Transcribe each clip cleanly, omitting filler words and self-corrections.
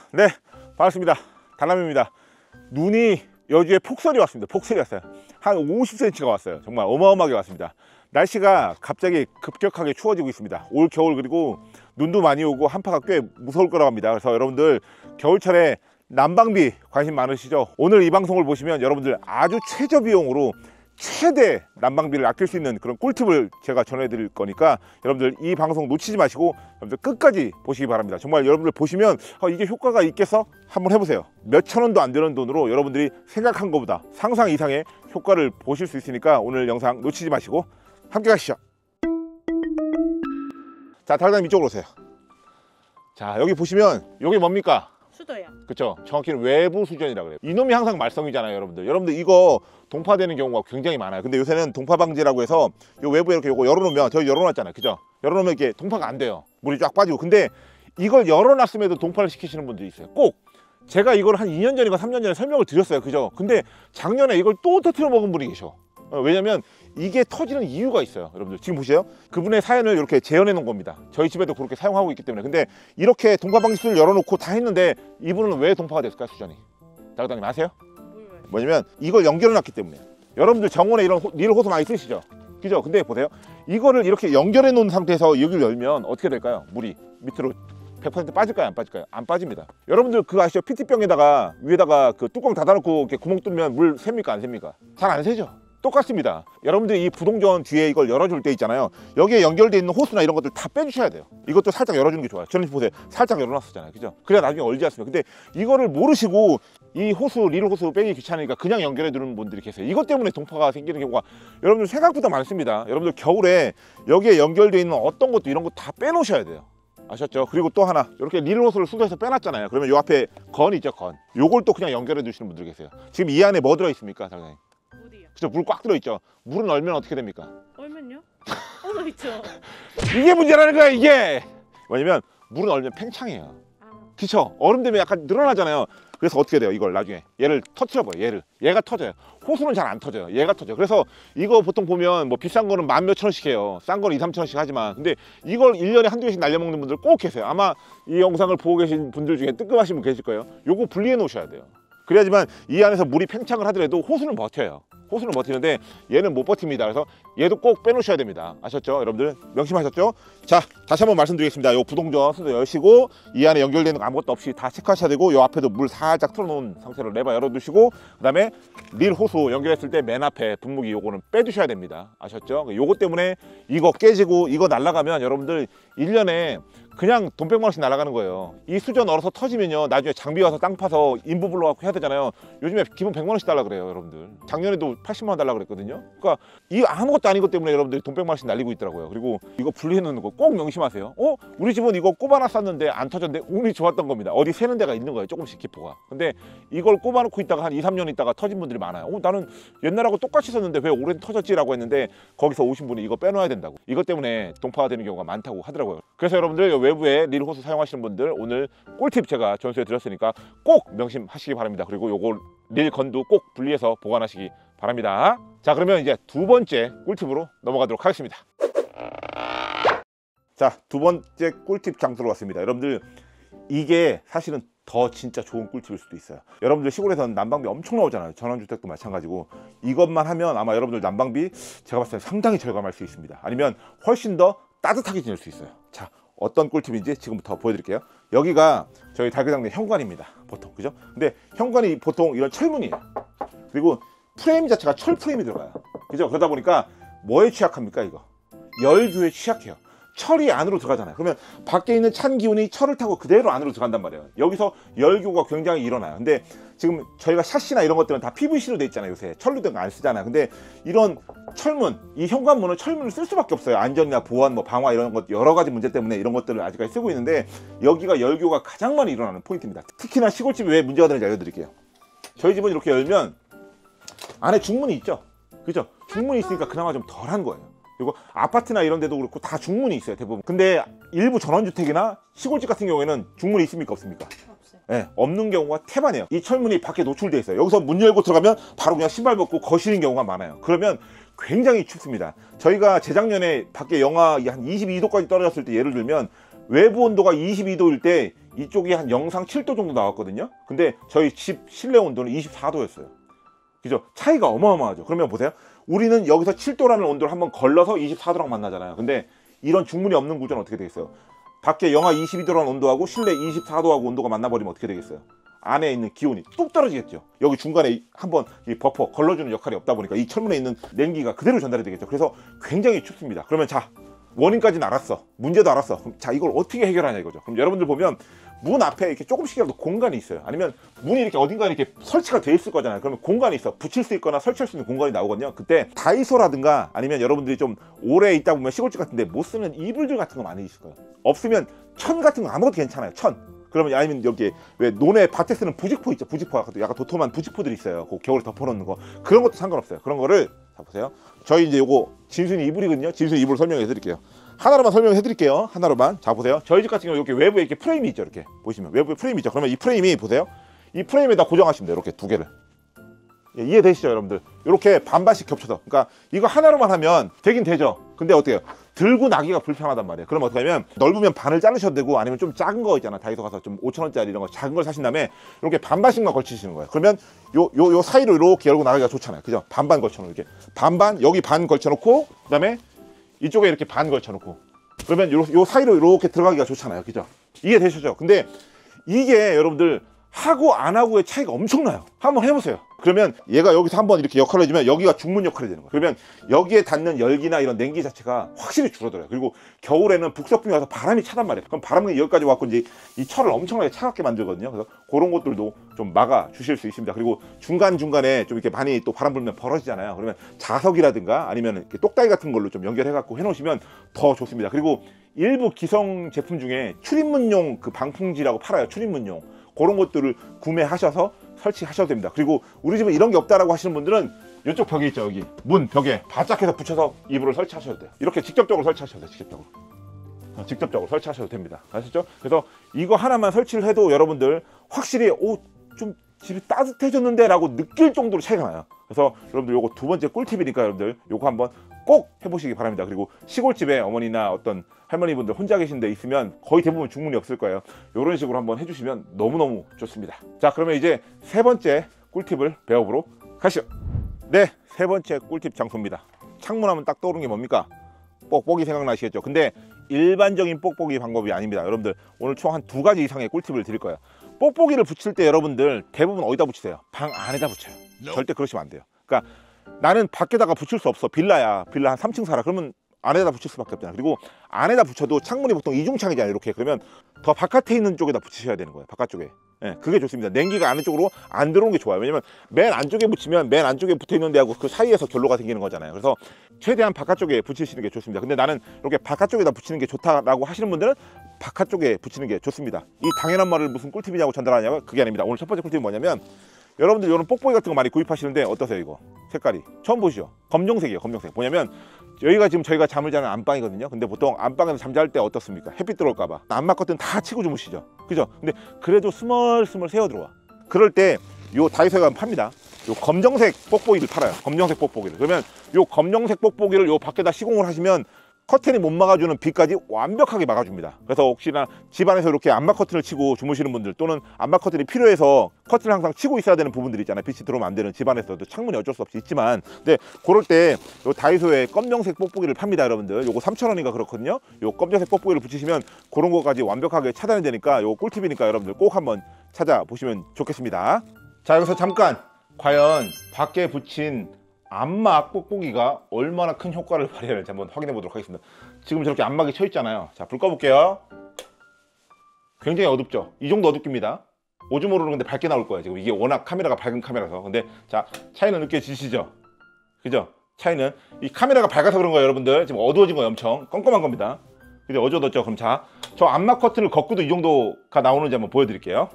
네, 반갑습니다. 달남입니다. 눈이 여주에 폭설이 왔습니다. 폭설이 왔어요. 한 50cm가 왔어요. 정말 어마어마하게 왔습니다. 날씨가 갑자기 급격하게 추워지고 있습니다. 올 겨울, 그리고 눈도 많이 오고 한파가 꽤 무서울 거라고 합니다. 그래서 여러분들 겨울철에 난방비 관심 많으시죠? 오늘 이 방송을 보시면 여러분들 아주 최저 비용으로 최대 난방비를 아낄 수 있는 그런 꿀팁을 제가 전해드릴 거니까 여러분들 이 방송 놓치지 마시고 여러분들 끝까지 보시기 바랍니다. 정말 여러분들 보시면 이게 효과가 있겠어? 한번 해보세요. 몇천 원도 안 되는 돈으로 여러분들이 생각한 것보다 상상 이상의 효과를 보실 수 있으니까 오늘 영상 놓치지 마시고 함께 가시죠. 자, 달달님 이쪽으로 오세요. 자, 여기 보시면 여기 뭡니까? 수도요. 그렇죠. 정확히는 외부 수전이라 그래요. 이놈이 항상 말썽이잖아요, 여러분들. 여러분들 이거 동파되는 경우가 굉장히 많아요. 근데 요새는 동파 방지라고 해서 요 외부에 이렇게 요거 열어놓으면, 저희 열어놨잖아요, 그죠? 열어놓으면 이렇게 동파가 안 돼요. 물이 쫙 빠지고. 근데 이걸 열어놨음에도 동파를 시키시는 분들이 있어요. 꼭 제가 이걸 한 2년 전인가 3년 전에 설명을 드렸어요, 그죠? 근데 작년에 이걸 또 터뜨려 먹은 분이 계셔. 왜냐면 이게 터지는 이유가 있어요. 여러분들 지금 보세요. 그분의 사연을 이렇게 재현해 놓은 겁니다. 저희 집에도 그렇게 사용하고 있기 때문에. 근데 이렇게 동파 방지술을 열어놓고 다 했는데 이분은 왜 동파가 됐을까, 수전이? 달달님 아세요? 뭐냐면 이걸 연결해 놨기 때문에. 여러분들 정원에 이런 닐 호수 많이 쓰시죠? 그죠? 근데 보세요. 이거를 이렇게 연결해 놓은 상태에서 여기를 열면 어떻게 될까요? 물이 밑으로 100% 빠질까요? 안 빠질까요? 안 빠집니다. 여러분들 그거 아시죠? PT병에다가 위에다가 그 뚜껑 닫아놓고 이렇게 구멍 뚫면 물 셉니까? 안 셉니까? 잘 안 새죠? 똑같습니다. 여러분들이 이 부동전 뒤에 이걸 열어줄 때 있잖아요. 여기에 연결되어 있는 호스나 이런 것들 다 빼주셔야 돼요. 이것도 살짝 열어주는 게 좋아요. 저는 보세요. 살짝 열어놨었잖아요. 그죠? 그래야 나중에 얼지 않습니까? 근데 이거를 모르시고 이 호스, 릴 호스 빼기 귀찮으니까 그냥 연결해 두는 분들이 계세요. 이것 때문에 동파가 생기는 경우가 여러분들 생각보다 많습니다. 여러분들 겨울에 여기에 연결되어 있는 어떤 것도 이런 거 다 빼놓으셔야 돼요. 아셨죠? 그리고 또 하나, 이렇게 릴 호스를 수도에서 빼놨잖아요. 그러면 요 앞에 건 있죠, 건. 요걸 또 그냥 연결해 두시는 분들 계세요. 지금 이 안에 뭐 들어있습니까, 당연히? 그죠? 물 꽉 들어있죠. 물은 얼면 어떻게 됩니까? 얼면요? 얼어있죠. 이게 문제라는 거야, 이게. 뭐냐면 물은 얼면 팽창해요. 그쵸? 얼음 되면 약간 늘어나잖아요. 그래서 어떻게 돼요? 이걸 나중에 얘를 터트려봐요. 얘가 터져요. 호수는 잘 안 터져요. 얘가 터져요. 그래서 이거 보통 보면 뭐 비싼 거는 10,000몇천 원씩 해요. 싼 거는 2, 3천 원씩 하지만, 근데 이걸 1년에 한두 개씩 날려먹는 분들 꼭 계세요. 아마 이 영상을 보고 계신 분들 중에 뜨끔하신 분 계실 거예요. 요거 분리해 놓으셔야 돼요. 그래야지만 이 안에서 물이 팽창을 하더라도 호수는 버텨요. 호수는 버티는데 얘는 못 버팁니다. 그래서 얘도 꼭 빼놓으셔야 됩니다. 아셨죠? 여러분들 명심하셨죠? 자, 다시 한번 말씀드리겠습니다. 요 부동전 수도 여시고 이 안에 연결되는 거 아무것도 없이 다 체크하셔야 되고, 요 앞에도 물 살짝 틀어놓은 상태로 레버 열어두시고, 그 다음에 릴 호수 연결했을 때 맨 앞에 분무기 요거는 빼두셔야 됩니다. 아셨죠? 요거 때문에 이거 깨지고 이거 날아가면 여러분들 1년에 그냥 돈 100만 원씩 날아가는 거예요. 이 수전 얼어서 터지면요, 나중에 장비 와서 땅 파서 인부 불러갖고 해야 되잖아요. 요즘에 기본 100만 원씩 달라 그래요, 여러분들. 작년에도 80만 원 달라 그랬거든요. 그러니까 이 아무것도 아닌 것 때문에 여러분들이 돈 100만 원씩 날리고 있더라고요. 그리고 이거 분리해 놓는 거 꼭 명심하세요. 우리 집은 이거 꼽아놔 쌌는데 안 터졌는데 운이 좋았던 겁니다. 어디 새는 데가 있는 거예요, 조금씩 기포가. 근데 이걸 꼽아놓고 있다가 한 2, 3년 있다가 터진 분들이 많아요. 나는 옛날하고 똑같이 썼는데 왜 올해 터졌지라고 했는데, 거기서 오신 분이 이거 빼놔야 된다고, 이것 때문에 동파가 되는 경우가 많다고 하더라고요. 그래서 여러분들 외부에 릴 호스 사용하시는 분들 오늘 꿀팁 제가 전수해 드렸으니까 꼭 명심하시기 바랍니다. 그리고 요거 릴 건도 꼭 분리해서 보관하시기 바랍니다. 자, 그러면 이제 두 번째 꿀팁으로 넘어가도록 하겠습니다. 자, 두 번째 꿀팁 장소로 왔습니다. 여러분들 이게 사실은 더 진짜 좋은 꿀팁일 수도 있어요. 여러분들 시골에서는 난방비 엄청 나오잖아요. 전원주택도 마찬가지고. 이것만 하면 아마 여러분들 난방비 제가 봤을 때 상당히 절감할 수 있습니다. 아니면 훨씬 더 따뜻하게 지낼 수 있어요. 자, 어떤 꿀팁인지 지금부터 보여드릴게요. 여기가 저희 달그당네 현관입니다, 보통. 그죠? 근데 현관이 보통 이런 철문이에요. 그리고 프레임 자체가 철 프레임이 들어가요. 그죠? 그러다 보니까 뭐에 취약합니까? 이거 열교에 취약해요. 철이 안으로 들어가잖아요. 그러면 밖에 있는 찬 기운이 철을 타고 그대로 안으로 들어간단 말이에요. 여기서 열교가 굉장히 일어나요. 근데 지금 저희가 샤시나 이런 것들은 다 PVC로 돼 있잖아요. 요새 철로 된 거 안 쓰잖아요. 근데 이런 철문, 이 현관문은 철문을 쓸 수밖에 없어요. 안전이나 보안, 뭐 방화 이런 것 여러 가지 문제 때문에 이런 것들을 아직까지 쓰고 있는데, 여기가 열교가 가장 많이 일어나는 포인트입니다. 특히나 시골집이 왜 문제가 되는지 알려드릴게요. 저희 집은 이렇게 열면 안에 중문이 있죠. 그죠? 중문이 있으니까 그나마 좀 덜한 거예요. 그리고 아파트나 이런 데도 그렇고 다 중문이 있어요, 대부분. 근데 일부 전원주택이나 시골집 같은 경우에는 중문이 있습니까, 없습니까? 없어요. 네, 없는 경우가 태반이에요. 이 철문이 밖에 노출돼 있어요. 여기서 문 열고 들어가면 바로 그냥 신발 벗고 거실인 경우가 많아요. 그러면 굉장히 춥습니다. 저희가 재작년에 밖에 영하 한 22도까지 떨어졌을 때, 예를 들면 외부 온도가 22도일 때 이쪽이 한 영상 7도 정도 나왔거든요. 근데 저희 집 실내 온도는 24도였어요. 그죠? 차이가 어마어마하죠. 그러면 보세요. 우리는 여기서 7도라는 온도를 한번 걸러서 24도랑 만나잖아요. 근데 이런 중문이 없는 구조는 어떻게 되겠어요? 밖에 영하 22도라는 온도하고 실내 24도하고 온도가 만나버리면 어떻게 되겠어요? 안에 있는 기온이 뚝 떨어지겠죠. 여기 중간에 한번 이 버퍼 걸러주는 역할이 없다 보니까 이 철문에 있는 냉기가 그대로 전달이 되겠죠. 그래서 굉장히 춥습니다. 그러면 자, 원인까지는 알았어. 문제도 알았어. 그럼 자, 이걸 어떻게 해결하냐 이거죠. 그럼 여러분들 보면 문 앞에 이렇게 조금씩이라도 공간이 있어요. 아니면 문이 이렇게 어딘가에 이렇게 설치가 돼 있을 거잖아요. 그러면 공간이 있어. 붙일 수 있거나 설치할 수 있는 공간이 나오거든요. 그때 다이소라든가 아니면 여러분들이 좀 오래 있다 보면 시골집 같은데 못 쓰는 이불들 같은 거 많이 있을 거예요. 없으면 천 같은 거 아무것도 괜찮아요. 천. 그러면 아니면 여기 왜 논에 밭에 쓰는 부직포 있죠. 부직포 약간 도톰한 부직포들이 있어요. 그 겨울에 덮어놓는 거. 그런 것도 상관없어요. 그런 거를 자 보세요. 저희 이제 요거 진순이 이불이거든요. 진순이 이불 설명해 드릴게요. 하나로만 설명해 드릴게요. 하나로만. 자 보세요. 저희 집 같은 경우 이렇게 외부에 이렇게 프레임이 있죠. 이렇게 보시면 외부에 프레임이 있죠. 그러면 이 프레임이 보세요. 이 프레임에다 고정하시면 돼요. 이렇게 두 개를. 예, 이해되시죠 여러분들? 이렇게 반반씩 겹쳐서. 그러니까 이거 하나로만 하면 되긴 되죠. 근데 어때요? 들고 나기가 불편하단 말이에요. 그럼 어떻게 하면 넓으면 반을 자르셔도 되고 아니면 좀 작은 거 있잖아. 다이소 가서 좀 5,000원짜리 이런 거 작은 걸 사신 다음에 이렇게 반반씩만 걸치시는 거예요. 그러면 요 사이로 이렇게 열고 나가기가 좋잖아요. 그죠? 반반 걸쳐놓고 이렇게 반반 여기 반 걸쳐놓고 그다음에 이쪽에 이렇게 반 걸쳐놓고 그러면 요 사이로 이렇게 들어가기가 좋잖아요. 그죠? 이해되시죠? 근데 이게 여러분들 하고 안 하고의 차이가 엄청나요. 한번 해보세요. 그러면 얘가 여기서 한번 이렇게 역할을 해주면 여기가 중문 역할이 되는 거예요. 그러면 여기에 닿는 열기나 이런 냉기 자체가 확실히 줄어들어요. 그리고 겨울에는 북서풍이 와서 바람이 차단 말이에요. 그럼 바람이 여기까지 왔고 이제 이 철을 엄청나게 차갑게 만들거든요. 그래서 그런 것들도 좀 막아 주실 수 있습니다. 그리고 중간중간에 좀 이렇게 많이 또 바람 불면 벌어지잖아요. 그러면 자석이라든가 아니면 이렇게 똑다리 같은 걸로 좀 연결해 갖고 해놓으시면 더 좋습니다. 그리고 일부 기성 제품 중에 출입문용 그 방풍지라고 팔아요. 출입문용. 그런 것들을 구매하셔서 설치하셔도 됩니다. 그리고 우리 집은 이런 게 없다라고 하시는 분들은 이쪽 벽에 있죠. 여기 문 벽에 바짝 해서 붙여서 이불을 설치하셔도 돼요. 이렇게 직접적으로 설치하셔도 돼요. 직접적으로 설치하셔도 됩니다. 아시죠? 그래서 이거 하나만 설치를 해도 여러분들 확실히 좀 집이 따뜻해졌는데 라고 느낄 정도로 차이가 나요. 그래서 여러분들 요거 두 번째 꿀팁이니까 여러분들 요거 한번 꼭 해보시기 바랍니다. 그리고 시골집에 어머니나 어떤 할머니분들 혼자 계신 데 있으면 거의 대부분 중문이 없을 거예요. 이런 식으로 한번 해주시면 너무너무 좋습니다. 자, 그러면 이제 세 번째 꿀팁을 배워보러 가시죠. 네, 세 번째 꿀팁 장소입니다. 창문하면 딱 떠오르는 게 뭡니까? 뽁뽁이 생각나시겠죠? 근데 일반적인 뽁뽁이 방법이 아닙니다. 여러분들 오늘 총 한 2가지 이상의 꿀팁을 드릴 거예요. 뽁뽁이를 붙일 때 여러분들 대부분 어디다 붙이세요? 방 안에다 붙여요. 절대 그러시면 안 돼요. 그러니까 나는 밖에다가 붙일 수 없어. 빌라야. 빌라 한 3층 살아. 그러면 안에다 붙일 수밖에 없잖아요. 그리고 안에다 붙여도 창문이 보통 이중창이잖아요. 이렇게. 그러면 더 바깥에 있는 쪽에다 붙이셔야 되는 거예요. 바깥쪽에. 예, 그게 좋습니다. 냉기가 안쪽으로 안 들어오는 게 좋아요. 왜냐면 맨 안쪽에 붙이면 맨 안쪽에 붙어 있는 데하고 그 사이에서 결로가 생기는 거잖아요. 그래서 최대한 바깥쪽에 붙이시는 게 좋습니다. 근데 나는 이렇게 바깥쪽에다 붙이는 게 좋다라고 하시는 분들은 바깥쪽에 붙이는 게 좋습니다. 이 당연한 말을 무슨 꿀팁이냐고 전달하냐면 그게 아닙니다. 오늘 첫 번째 꿀팁은 뭐냐면 여러분들 이런 뽁뽁이 같은 거 많이 구입하시는데 어떠세요? 이거 색깔이 처음 보시죠? 검정색이에요. 검정색. 뭐냐면 여기가 지금 저희가 잠을 자는 안방이거든요. 근데 보통 안방에서 잠잘 때 어떻습니까? 햇빛 들어올까 봐 안마 커튼 다 치고 주무시죠. 그죠? 근데 그래도 스멀스멀 새어 들어와. 그럴 때 요 다이소에 가면 팝니다. 요 검정색 뽁뽁이를 팔아요. 검정색 뽁뽁이를. 그러면 요 검정색 뽁뽁이를 요 밖에다 시공을 하시면 커튼이 못 막아주는 빛까지 완벽하게 막아줍니다. 그래서 혹시나 집안에서 이렇게 안마 커튼을 치고 주무시는 분들 또는 안마 커튼이 필요해서 커튼을 항상 치고 있어야 되는 부분들 있잖아요. 빛이 들어오면 안 되는 집안에서도 창문이 어쩔 수 없이 있지만 근데 그럴 때 요 다이소에 검정색 뽁뽁이를 팝니다. 여러분들 요거 3,000원인가 그렇거든요. 요 검정색 뽁뽁이를 붙이시면 그런 거까지 완벽하게 차단이 되니까 요거 꿀팁이니까 여러분들 꼭 한번 찾아보시면 좋겠습니다. 자, 여기서 잠깐 과연 밖에 붙인 안막 뽁뽁이가 얼마나 큰 효과를 발휘하는지 한번 확인해 보도록 하겠습니다. 지금 저렇게 안막이 쳐 있잖아요. 자, 불 꺼볼게요. 굉장히 어둡죠? 이 정도 어둡습니다. 오즈모로는 근데 밝게 나올 거예요. 지금 이게 워낙 카메라가 밝은 카메라서. 근데 자, 차이는 느껴지시죠? 그죠? 차이는 이 카메라가 밝아서 그런 거예요. 여러분들 지금 어두워진 거예요. 엄청 껌껌한 겁니다. 근데 어두워졌죠? 그럼 자, 저 안막 커튼을 걷고도 이 정도가 나오는지 한번 보여드릴게요.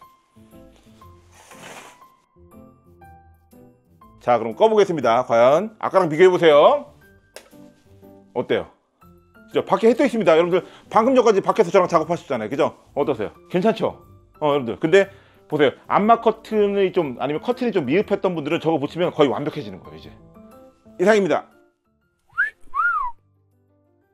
자, 그럼 꺼보겠습니다. 과연 아까랑 비교해보세요. 어때요? 그죠? 밖에 해 떠 있습니다. 여러분들 방금 전까지 밖에서 저랑 작업하셨잖아요. 그죠? 어떠세요? 괜찮죠? 여러분들 근데 보세요. 안마 커튼이 좀 아니면 커튼이 좀 미흡했던 분들은 저거 붙이면 거의 완벽해지는 거예요. 이제 이상입니다.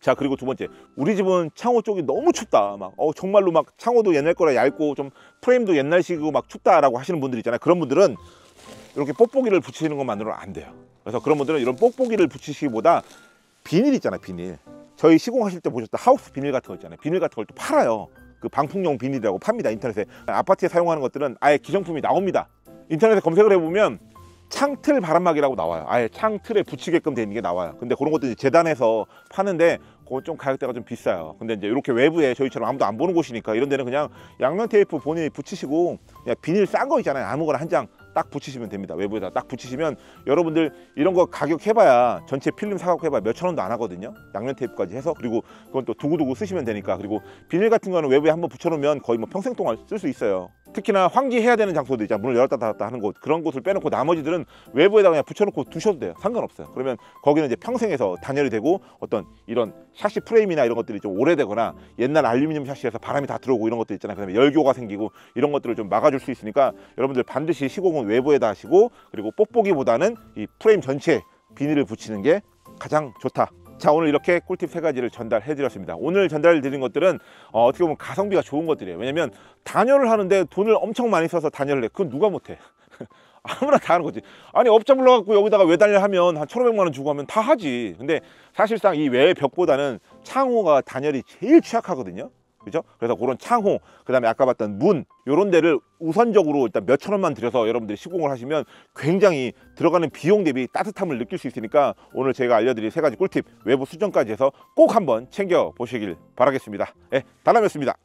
자, 그리고 두 번째, 우리 집은 창호 쪽이 너무 춥다. 막 정말로 막 창호도 옛날 거라 얇고 좀 프레임도 옛날식이고 막 춥다라고 하시는 분들 있잖아요. 그런 분들은 이렇게 뽁뽁이를 붙이는 것만으로는 안 돼요. 그래서 그런 분들은 이런 뽁뽁이를 붙이시기보다 비닐 있잖아요, 비닐. 저희 시공하실 때 보셨던 하우스 비닐 같은 거 있잖아요. 비닐 같은 걸 또 팔아요. 그 방풍용 비닐이라고 팝니다, 인터넷에. 아파트에 사용하는 것들은 아예 기성품이 나옵니다. 인터넷에 검색을 해보면 창틀 바람막이라고 나와요. 아예 창틀에 붙이게끔 되는 게 나와요. 근데 그런 것도 이제 재단해서 파는데 그거 좀 가격대가 좀 비싸요. 근데 이제 이렇게 외부에 저희처럼 아무도 안 보는 곳이니까 이런 데는 그냥 양면 테이프 본인이 붙이시고 그냥 비닐 싼 거 있잖아요. 아무거나 한 장 딱 붙이시면 됩니다. 외부에다 딱 붙이시면 여러분들 이런 거 가격 해봐야 전체 필름 사갖고 해봐야 몇천 원도 안 하거든요. 양면 테이프까지 해서. 그리고 그건 또 두고두고 쓰시면 되니까. 그리고 비닐 같은 거는 외부에 한번 붙여놓으면 거의 뭐 평생 동안 쓸 수 있어요. 특히나 환기해야 되는 장소들 있잖아요. 문을 열었다 닫았다 하는 곳, 그런 곳을 빼놓고 나머지들은 외부에다 그냥 붙여놓고 두셔도 돼요. 상관없어요. 그러면 거기는 이제 평생에서 단열이 되고 어떤 이런 샤시 프레임이나 이런 것들이 좀 오래되거나 옛날 알루미늄 샤시에서 바람이 다 들어오고 이런 것들 있잖아요. 그다음에 열교가 생기고 이런 것들을 좀 막아줄 수 있으니까 여러분들 반드시 시공은 외부에다 하시고, 그리고 뽁뽁이보다는 이 프레임 전체에 비닐을 붙이는 게 가장 좋다. 자, 오늘 이렇게 꿀팁 3가지를 전달해 드렸습니다. 오늘 전달 드린 것들은 어떻게 보면 가성비가 좋은 것들이에요. 왜냐면 단열을 하는데 돈을 엄청 많이 써서 단열을 해. 그건 누가 못해. 아무나 다 하는 거지. 아니, 업자 불러갖고 여기다가 외단열 하면 한 1,500만 원 주고 하면 다 하지. 근데 사실상 이 외 벽보다는 창호가 단열이 제일 취약하거든요. 그죠? 그래서 그런 창호, 그 다음에 아까 봤던 문, 요런 데를 우선적으로 일단 몇천 원만 들여서 여러분들이 시공을 하시면 굉장히 들어가는 비용 대비 따뜻함을 느낄 수 있으니까 오늘 제가 알려드린 3가지 꿀팁 외부 수정까지 해서 꼭 한번 챙겨 보시길 바라겠습니다. 네, 달람이었습니다.